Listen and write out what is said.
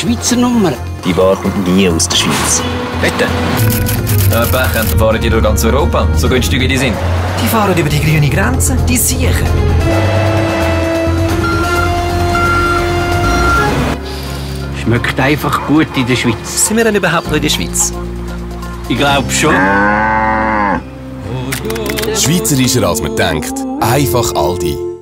Schweizer Nummer. Die Ware kommt nie aus der Schweiz. Bitte? Ja, Pech, dann fahren die durch ganz Europa, so günstig wie die sind. Die fahren über die grüne Grenze, die Siechen. Schmeckt einfach gut in der Schweiz. Sind wir denn überhaupt noch in der Schweiz? Ich glaube schon. Schweizerischer als man denkt. Einfach Aldi.